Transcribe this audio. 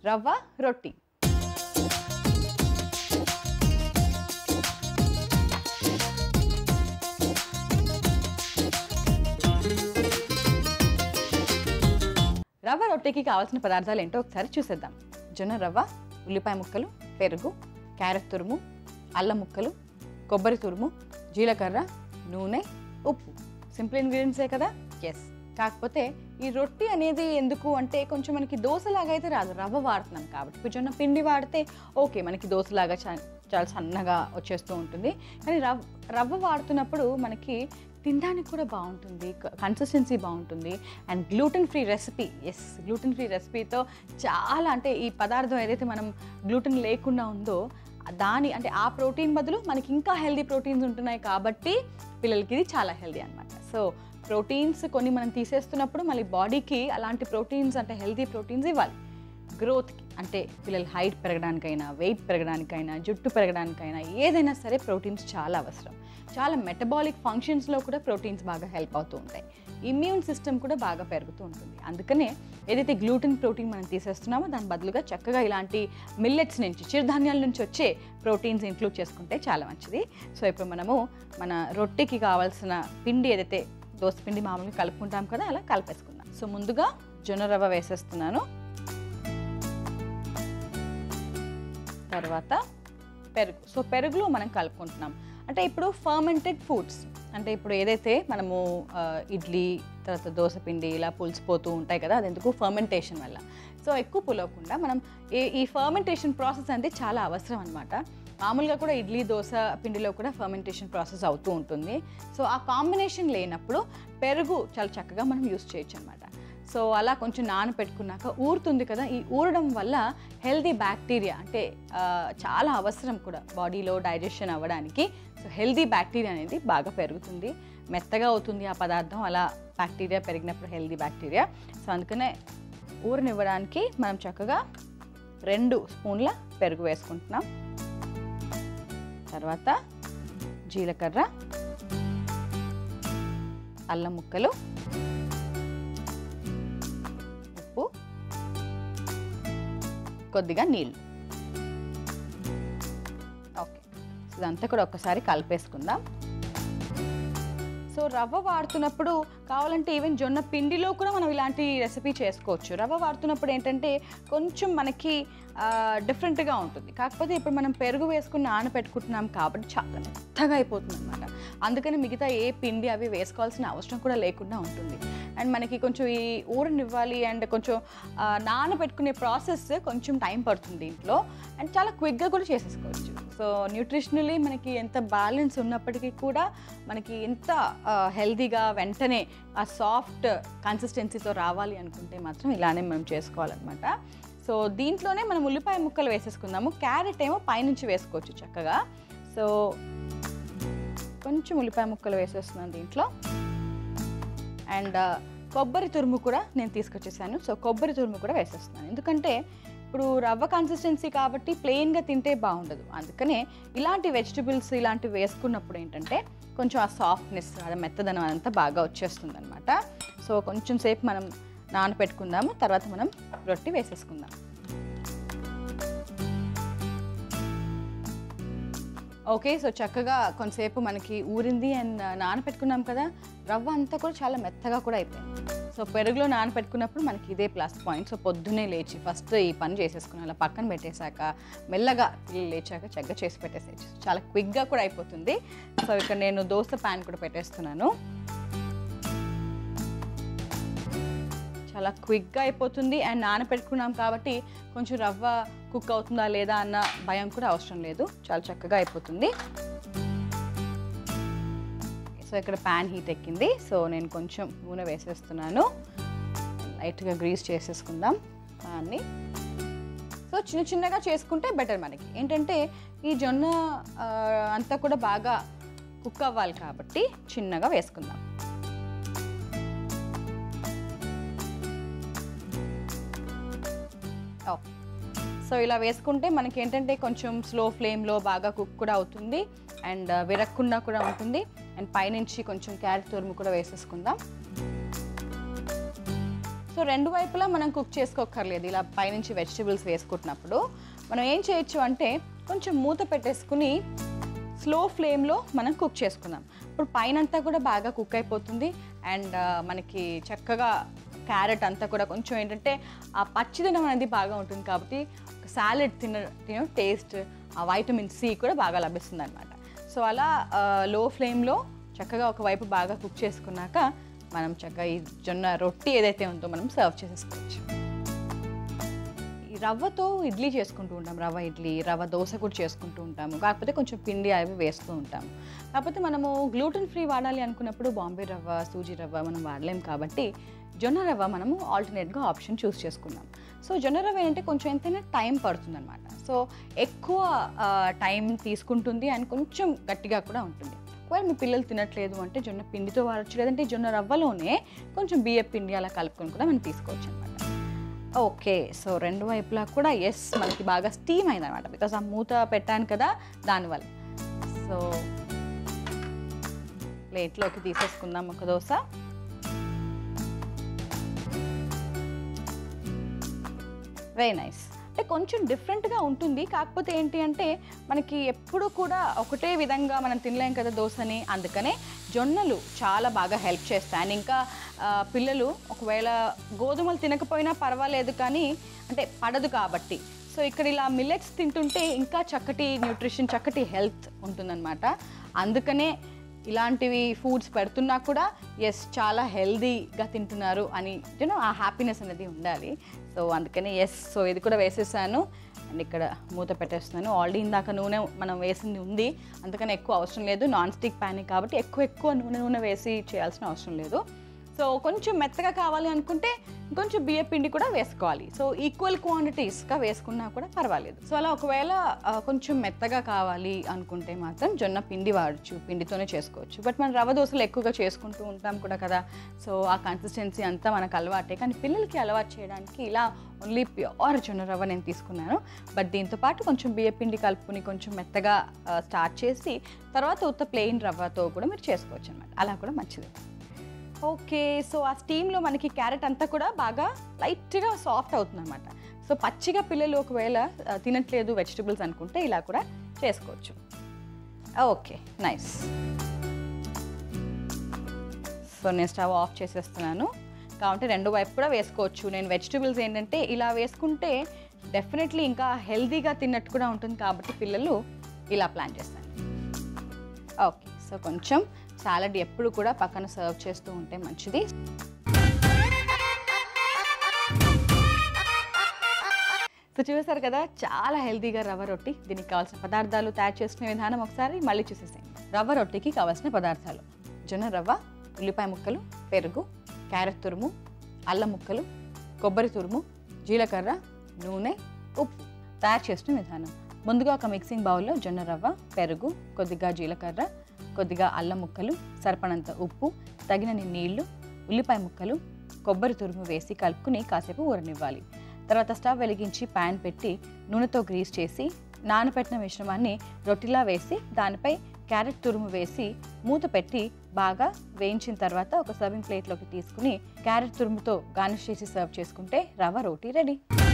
రవ్వ రొట్టి. రవ్వ రొట్టెకి కావాల్సిన పదార్థాలు ఏంటో ఒకసారి చూసేద్దాం. జొన్న రవ్వ, ఉల్లిపాయ ముక్కలు, పెరుగు, క్యారెట్ తురుము, అల్లం ముక్కలు, కొబ్బరి తురుము, జీలకర్ర, నూనె, ఉప్పు. సింపుల్ ఇంగ్రీడియంట్సే కదా. ఎస్, కాకపోతే ఈ రొట్టి అనేది ఎందుకు అంటే కొంచెం మనకి దోశలాగా అయితే రాదు, రవ్వ వాడుతున్నాం కాబట్టి. ఇప్పుడు జొన్న పిండి వాడితే ఓకే, మనకి దోశలాగా చాలా సన్నగా వచ్చేస్తూ ఉంటుంది. కానీ రవ్వ వాడుతున్నప్పుడు మనకి తినడానికి కూడా బాగుంటుంది, కన్సిస్టెన్సీ బాగుంటుంది. And gluten free recipe. Yes, gluten free రెసిపీతో చాలా అంటే ఈ పదార్థం ఏదైతే మనం గ్లూటెన్ లేకుండా ఉందో అంటే ఆ ప్రోటీన్ బదులు మనకి ఇంకా హెల్దీ ప్రోటీన్స్ ఉంటున్నాయి కాబట్టి పిల్లలకి ఇది చాలా హెల్దీ అనమాట. సో ప్రోటీన్స్ కొన్ని మనం తీసేస్తున్నప్పుడు మళ్ళీ బాడీకి అలాంటి ప్రోటీన్స్ అంటే హెల్దీ ప్రోటీన్స్ ఇవ్వాలి. గ్రోత్కి అంటే పిల్లలు హైట్ పెరగడానికైనా, వెయిట్ పెరగడానికైనా, జుట్టు పెరగడానికైనా ఏదైనా సరే ప్రోటీన్స్ చాలా అవసరం. చాలా మెటబాలిక్ ఫంక్షన్స్లో కూడా ప్రోటీన్స్ బాగా హెల్ప్ అవుతూ ఉంటాయి. ఇమ్యూన్ సిస్టమ్ కూడా బాగా పెరుగుతూ ఉంటుంది. అందుకనే ఏదైతే గ్లూటెన్ ప్రోటీన్ మనం తీసేస్తున్నామో దాని బదులుగా చక్కగా ఇలాంటి మిల్లెట్స్ నుంచి, చిరుధాన్యాల నుంచి వచ్చే ప్రోటీన్స్ ఇంక్లూడ్ చేసుకుంటే చాలా మంచిది. సో ఇప్పుడు మనము మన రొట్టెకి కావాల్సిన పిండి ఏదైతే దోశ పిండి మామూలుగా కలుపుకుంటాం కదా, అలా కలిపేసుకుందాం. సో ముందుగా జొన్న రవ్వ వేసేస్తున్నాను. తర్వాత పెరుగు. సో పెరుగులో మనం కలుపుకుంటున్నాం. అంటే ఇప్పుడు ఫర్మెంటెడ్ ఫుడ్స్ అంటే ఇప్పుడు ఏదైతే మనము ఇడ్లీ తర్వాత దోశ పిండి ఇలా పులిసిపోతూ ఉంటాయి కదా, అది ఎందుకు ఫర్మెంటేషన్ వల్ల. సో ఎక్కువ పులవకుండా మనం ఈ ఫర్మెంటేషన్ ప్రాసెస్ అనేది చాలా అవసరం అనమాట. మామూలుగా కూడా ఇడ్లీ దోశ పిండిలో కూడా ఫర్మెంటేషన్ ప్రాసెస్ అవుతూ ఉంటుంది. సో ఆ కాంబినేషన్ లేనప్పుడు పెరుగు చాలా చక్కగా మనం యూస్ చేయొచ్చు అనమాట. సో అలా కొంచెం నానపెట్టుకున్నాక ఊరుతుంది కదా, ఈ ఊరడం వల్ల హెల్దీ బ్యాక్టీరియా అంటే చాలా అవసరం కూడా బాడీలో డైజెషన్ అవ్వడానికి. సో హెల్దీ బ్యాక్టీరియా అనేది బాగా పెరుగుతుంది, మెత్తగా అవుతుంది ఆ పదార్థం. అలా బ్యాక్టీరియా పెరిగినప్పుడు హెల్దీ బ్యాక్టీరియా. సో అందుకనే ఊరనివ్వడానికి మనం చక్కగా 2 స్పూన్ల పెరుగు వేసుకుంటున్నాం. తర్వాత జీలకర్ర, అల్లం ముక్కలు, ఉప్పు, కొద్దిగా నీళ్ళు. ఓకే, ఇదంతా కూడా ఒక్కసారి కలిపేసుకుందాం. సో రవ్వ వాడుతున్నప్పుడు కావాలంటే ఈవెన్ జొన్న పిండిలో కూడా మనం ఇలాంటి రెసిపీ చేసుకోవచ్చు. రవ్వ వాడుతున్నప్పుడు ఏంటంటే కొంచెం మనకి డిఫరెంట్గా ఉంటుంది. కాకపోతే ఇప్పుడు మనం పెరుగు వేసుకుని నానపెట్టుకుంటున్నాం కాబట్టి చాలా మెత్తగా అయిపోతుంది అనమాట. అందుకని మిగతా ఏ పిండి అవి వేసుకోవాల్సిన అవసరం కూడా లేకుండా ఉంటుంది. అండ్ మనకి కొంచెం ఈ ఊరనివ్వాలి అండ్ కొంచెం నానబెట్టుకునే ప్రాసెస్ కొంచెం టైం పడుతుంది దీంట్లో. అండ్ చాలా క్విక్గా కూడా చేసేసుకోవచ్చు. సో న్యూట్రిషనలీ మనకి ఎంత బ్యాలెన్స్ ఉన్నప్పటికీ కూడా మనకి ఎంత హెల్తీగా వెంటనే ఆ సాఫ్ట్ కన్సిస్టెన్సీతో రావాలి అనుకుంటే మాత్రం ఇలానే మనం చేసుకోవాలన్నమాట. సో దీంట్లోనే మనం ఉల్లిపాయ ముక్కలు వేసేసుకుందాము. క్యారెట్ ఏమో పైనుంచి వేసుకోవచ్చు చక్కగా. సో కొంచెం ఉల్లిపాయ ముక్కలు వేసేస్తున్నాను దీంట్లో. అండ్ కొబ్బరి తురుము కూడా నేను తీసుకొచ్చేసాను. సో కొబ్బరి తురుము కూడా వేసేస్తున్నాను. ఎందుకంటే ఇప్పుడు రవ్వ కన్సిస్టెన్సీ కాబట్టి ప్లెయిన్గా తింటే బాగుండదు. అందుకనే ఇలాంటి వెజిటబుల్స్ ఇలాంటివి వేసుకున్నప్పుడు ఏంటంటే కొంచెం ఆ సాఫ్ట్నెస్, అది మెత్తదనం అదంతా బాగా వచ్చేస్తుంది అనమాట. సో కొంచెం సేపు మనం నానపెట్టుకుందాము. తర్వాత మనం రొట్టి వేసేసుకుందాం. ఓకే, సో చక్కగా కొంతసేపు మనకి ఊరింది అండ్ నానపెట్టుకున్నాం కదా, రవ్వ అంతా కూడా చాలా మెత్తగా కూడా అయిపోయింది. సో పెరుగులో నానపెట్టుకున్నప్పుడు మనకి ఇదే ప్లస్ పాయింట్. సో పొద్దున్నే లేచి ఫస్ట్ ఈ పని చేసేసుకుని అలా పక్కన పెట్టేశాక మెల్లగా లేచాక చక్కగా చేసి పెట్టేసేయచ్చు. చాలా క్విక్గా కూడా అయిపోతుంది. సో ఇక్కడ నేను దోశ ప్యాన్ కూడా పెట్టేస్తున్నాను. చాలా క్విక్గా అయిపోతుంది. అండ్ నానపెట్టుకున్నాం కాబట్టి కొంచెం రవ్వ కుక్ అవుతుందా లేదా అన్న భయం కూడా అవసరం లేదు. చాలా చక్కగా అయిపోతుంది. సో ఇక్కడ ప్యాన్ హీట్ ఎక్కింది. సో నేను కొంచెం నూనె వేసేస్తున్నాను. లైట్గా గ్రీస్ చేసేసుకుందాం ప్యాన్ని. సో చిన్న చిన్నగా చేసుకుంటే బెటర్. మనకి ఏంటంటే ఈ జొన్న అంతా కూడా బాగా కుక్ అవ్వాలి కాబట్టి చిన్నగా వేసుకుందాం. ఓకే, సో ఇలా వేసుకుంటే మనకి ఏంటంటే కొంచెం స్లో ఫ్లేమ్లో బాగా కుక్ కూడా అవుతుంది అండ్ విరక్కుండా కూడా ఉంటుంది. అండ్ పైనుంచి కొంచెం క్యారెట్ తురుము కూడా వేసేసుకుందాం. సో రెండు వైపులా మనం కుక్ చేసుకోక్కర్లేదు. ఇలా పైనుంచి వెజిటబుల్స్ వేసుకుంటున్నప్పుడు మనం ఏం చేయొచ్చు అంటే కొంచెం మూత పెట్టేసుకుని స్లో ఫ్లేమ్లో మనం కుక్ చేసుకుందాం. ఇప్పుడు పైనంతా కూడా బాగా కుక్ అయిపోతుంది అండ్ మనకి చక్కగా క్యారెట్ అంతా కూడా కొంచెం ఏంటంటే ఆ పచ్చిదనం అనేది బాగా ఉంటుంది కాబట్టి సాలెడ్ తిన టేస్ట్, ఆ వైటమిన్ సి కూడా బాగా లభిస్తుంది అనమాట. సో అలా లో ఫ్లేమ్లో చక్కగా ఒకవైపు బాగా కుక్ చేసుకున్నాక మనం చక్కగా ఈ జొన్న రొట్టి ఏదైతే ఉందో మనం సర్వ్ చేసేసుకోవచ్చు. ఈ రవ్వతో ఇడ్లీ చేసుకుంటూ ఉంటాం, రవ్వ ఇడ్లీ, రవ్వ దోశ కూడా చేసుకుంటూ ఉంటాము. కాకపోతే కొంచెం పిండి అవి వేస్తూ ఉంటాము. కాకపోతే మనము గ్లూటెన్ ఫ్రీ వాడాలి అనుకున్నప్పుడు బాంబే రవ్వ, సూజీ రవ్వ మనం వాడలేం కాబట్టి జొన్న రవ్వ మనము ఆల్టర్నేట్గా ఆప్షన్ చూస్ చేసుకున్నాం. సో జొన్న రవ్వ ఏంటంటే కొంచెం ఎంతైనా టైం పడుతుంది అనమాట. సో ఎక్కువ టైం తీసుకుంటుంది అండ్ కొంచెం గట్టిగా కూడా ఉంటుంది. ఒకవేళ మీ పిల్లలు తినట్లేదు అంటే జొన్న పిండితో వాడచ్చు, లేదంటే జొన్న రవ్వలోనే కొంచెం బియ్య పిండి అలా కలుపుకొని కూడా మనం తీసుకోవచ్చు అనమాట. ఓకే, సో రెండు వైపులా కూడా మనకి బాగా స్టీమ్ అయింది అనమాట, బికాస్ ఆ మూత పెట్టాను కదా దానివల్ల. సో ప్లేట్లోకి తీసేసుకుందాం ఒక దోశ. Very nice. అంటే కొంచెం డిఫరెంట్గా ఉంటుంది, కాకపోతే ఏంటి అంటే మనకి ఎప్పుడు కూడా ఒకటే విధంగా మనం తినలేం కదా దోశని, అందుకనే జొన్నలు చాలా బాగా హెల్ప్ చేస్తాయి. అండ్ ఇంకా పిల్లలు ఒకవేళ గోధుమలు తినకపోయినా పర్వాలేదు కానీ అంటే పడదు కాబట్టి, సో ఇక్కడ ఇలా మిల్లెట్స్ తింటుంటే ఇంకా చక్కటి న్యూట్రిషన్, చక్కటి హెల్త్ ఉంటుందన్నమాట. అందుకనే ఇలాంటివి ఫుడ్స్ పెడుతున్నా కూడా చాలా హెల్దీగా తింటున్నారు అని ఆ హ్యాపీనెస్ అనేది ఉండాలి. సో అందుకని సో ఇది కూడా వేసేసాను అండ్ ఇక్కడ మూత పెట్టేస్తున్నాను. ఆల్రెడీ ఇందాక నూనె మనం వేసింది ఉంది, అందుకని ఎక్కువ అవసరం లేదు. నాన్ స్టిక్ ప్యాన్ కాబట్టి ఎక్కువ నూనె వేసి చేయాల్సిన అవసరం లేదు. సో కొంచెం మెత్తగా కావాలి అనుకుంటే కొంచెం బియ్య పిండి కూడా వేసుకోవాలి. సో ఈక్వల్ క్వాంటిటీస్గా వేసుకున్నా కూడా పర్వాలేదు. సో అలా ఒకవేళ కొంచెం మెత్తగా కావాలి అనుకుంటే మాత్రం జొన్న పిండి వాడచ్చు, పిండితోనే చేసుకోవచ్చు. బట్ మనం రవ్వ దోశలు ఎక్కువగా చేసుకుంటూ ఉంటాం కూడా కదా, సో ఆ కన్సిస్టెన్సీ అంతా మనకు అలవాటే. కానీ పిల్లలకి అలవాటు చేయడానికి ఇలా ఓన్లీ ప్యూర్ జొన్న రవ్వ నేను తీసుకున్నాను. బట్ దీంతోపాటు కొంచెం బియ్య పిండి కలుపుకొని కొంచెం మెత్తగా స్టార్ట్ చేసి తర్వాత ఉత్త ప్లెయిన్ రవ్వతో కూడా మీరు చేసుకోవచ్చు అనమాట, అలా కూడా మంచిది. ఓకే, సో ఆ స్టీమ్లో మనకి క్యారెట్ అంతా కూడా బాగా లైట్గా సాఫ్ట్ అవుతుంది అనమాట. సో పచ్చిగా పిల్లలు ఒకవేళ తినట్లేదు వెజిటబుల్స్ అనుకుంటే ఇలా కూడా చేసుకోవచ్చు. Okay, nice. సో నేను స్టవ్ ఆఫ్ చేసేస్తున్నాను. కాబట్టి రెండు వైపు కూడా వేసుకోవచ్చు. నేను వెజిటబుల్స్ ఏంటంటే ఇలా వేసుకుంటే డెఫినెట్లీ ఇంకా హెల్తీగా తిన్నట్టు కూడా ఉంటుంది కాబట్టి పిల్లలు ఇలా ప్లాన్ చేస్తాను. ఓకే, సో కొంచెం సాలడ్ ఎప్పుడు కూడా పక్కన సర్వ్ చేస్తూ ఉంటే మంచిది. సో చూసారు కదా, చాలా హెల్తీగా రవ్వ రొట్టి. దీనికి కావాల్సిన పదార్థాలు, తయారు చేసుకునే విధానం ఒకసారి మళ్ళీ చూసేసేయండి. రవ్వ రొట్టికి కావాల్సిన పదార్థాలు: జొన్న రవ్వ, ఉల్లిపాయ ముక్కలు, పెరుగు, క్యారెట్ తురుము, అల్లం ముక్కలు, కొబ్బరి తురుము, జీలకర్ర, నూనె, ఉప్పు. తయారు చేసుకునే విధానం: ముందుగా ఒక మిక్సింగ్ బౌల్లో జొన్న రవ్వ, పెరుగు, కొద్దిగా జీలకర్ర, కొద్దిగా అల్లం ముక్కలు, సరిపడంత ఉప్పు, తగినన్ని నీళ్లు, ఉల్లిపాయ ముక్కలు, కొబ్బరి తురుము వేసి కలుపుకుని కాసేపు ఊరనివ్వాలి. తర్వాత స్టవ్ వెలిగించి ప్యాన్ పెట్టి నూనెతో గ్రీస్ చేసి నానబెట్టిన మిశ్రమాన్ని రొట్టిలా వేసి దానిపై క్యారెట్ తురుము వేసి మూత పెట్టి బాగా వేయించిన తర్వాత ఒక సర్వింగ్ ప్లేట్లోకి తీసుకుని క్యారెట్ తురుముతో గార్నిష్ చేసి సర్వ్ చేసుకుంటే రవ్వ రోటీ రెడీ.